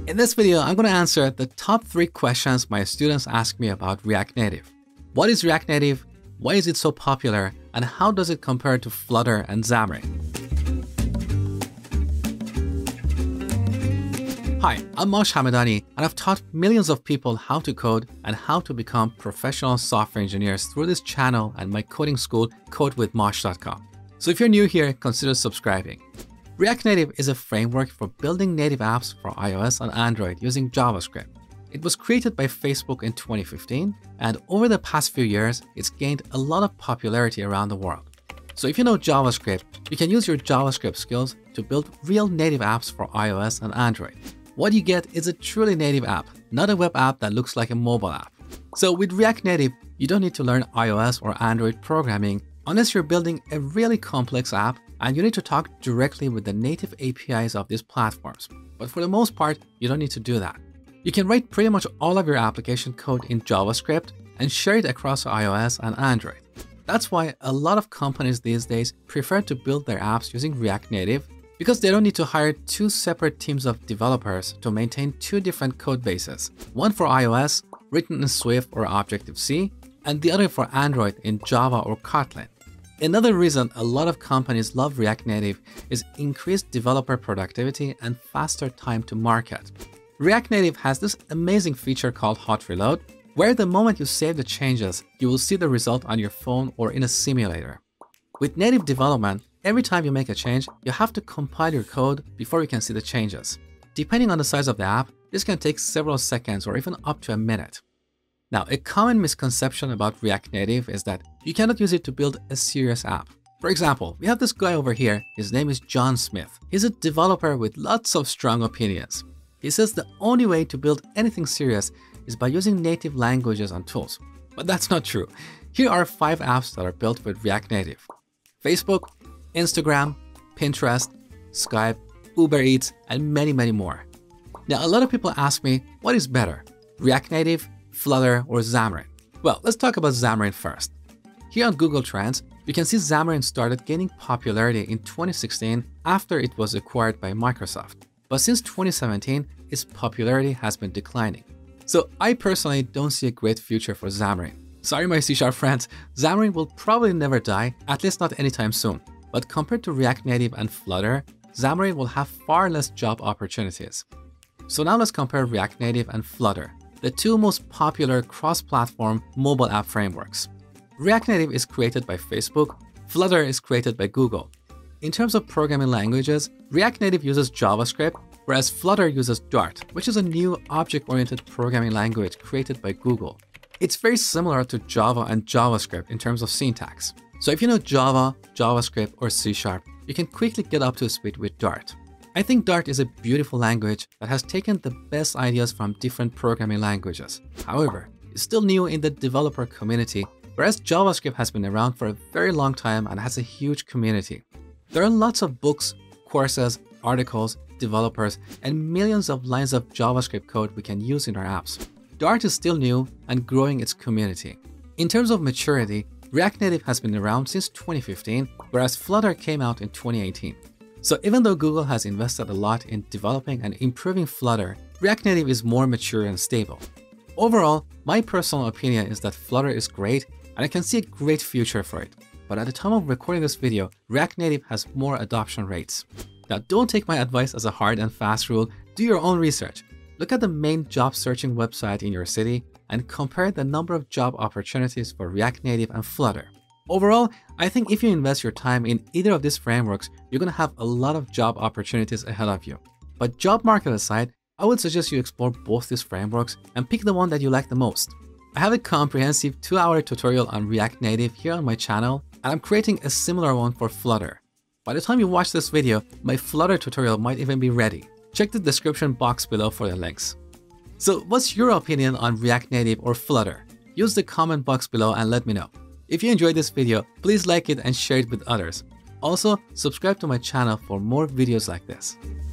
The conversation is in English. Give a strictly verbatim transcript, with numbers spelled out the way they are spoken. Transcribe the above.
In this video, I'm going to answer the top three questions my students ask me about React Native. What is React Native? Why is it so popular? And how does it compare to Flutter and Xamarin? Hi, I'm Mosh Hamedani, and I've taught millions of people how to code and how to become professional software engineers through this channel and my coding school, code with mosh dot com. So if you're new here, consider subscribing. React Native is a framework for building native apps for iOS and Android using JavaScript. It was created by Facebook in twenty fifteen, and over the past few years, it's gained a lot of popularity around the world. So if you know JavaScript, you can use your JavaScript skills to build real native apps for iOS and Android. What you get is a truly native app, not a web app that looks like a mobile app. So with React Native, you don't need to learn iOS or Android programming unless you're building a really complex app and you need to talk directly with the native A P Is of these platforms. But for the most part, you don't need to do that. You can write pretty much all of your application code in JavaScript and share it across iOS and Android. That's why a lot of companies these days prefer to build their apps using React Native, because they don't need to hire two separate teams of developers to maintain two different code bases, one for iOS, written in Swift or Objective-C, and the other for Android in Java or Kotlin. Another reason a lot of companies love React Native is increased developer productivity and faster time to market. React Native has this amazing feature called Hot Reload, where the moment you save the changes, you will see the result on your phone or in a simulator. With native development, every time you make a change, you have to compile your code before you can see the changes. Depending on the size of the app, this can take several seconds or even up to a minute. Now, a common misconception about React Native is that you cannot use it to build a serious app. For example, we have this guy over here, his name is John Smith. He's a developer with lots of strong opinions. He says the only way to build anything serious is by using native languages and tools. But that's not true. Here are five apps that are built with React Native: Facebook, Instagram, Pinterest, Skype, Uber Eats, and many, many more. Now, a lot of people ask me, what is better, React Native, Flutter, or Xamarin? Well, let's talk about Xamarin first. Here on Google Trends, you can see Xamarin started gaining popularity in twenty sixteen after it was acquired by Microsoft. But since twenty seventeen, its popularity has been declining. So I personally don't see a great future for Xamarin. Sorry, my C Sharp friends, Xamarin will probably never die, at least not anytime soon. But compared to React Native and Flutter, Xamarin will have far less job opportunities. So now let's compare React Native and Flutter, the two most popular cross-platform mobile app frameworks. React Native is created by Facebook, Flutter is created by Google. In terms of programming languages, React Native uses JavaScript, whereas Flutter uses Dart, which is a new object-oriented programming language created by Google. It's very similar to Java and JavaScript in terms of syntax. So if you know Java, JavaScript, or C Sharp, you can quickly get up to speed with Dart. I think Dart is a beautiful language that has taken the best ideas from different programming languages. However, it's still new in the developer community, whereas JavaScript has been around for a very long time and has a huge community. There are lots of books, courses, articles, developers, and millions of lines of JavaScript code we can use in our apps. Dart is still new and growing its community. In terms of maturity, React Native has been around since twenty fifteen, whereas Flutter came out in twenty eighteen. So even though Google has invested a lot in developing and improving Flutter, React Native is more mature and stable. Overall, my personal opinion is that Flutter is great and I can see a great future for it. But at the time of recording this video, React Native has more adoption rates. Now, don't take my advice as a hard and fast rule. Do your own research. Look at the main job searching website in your city and compare the number of job opportunities for React Native and Flutter. Overall, I think if you invest your time in either of these frameworks, you're going to have a lot of job opportunities ahead of you. But job market aside, I would suggest you explore both these frameworks and pick the one that you like the most. I have a comprehensive two hour tutorial on React Native here on my channel, and I'm creating a similar one for Flutter. By the time you watch this video, my Flutter tutorial might even be ready. Check the description box below for the links. So what's your opinion on React Native or Flutter? Use the comment box below and let me know. If you enjoyed this video, please like it and share it with others. Also, subscribe to my channel for more videos like this.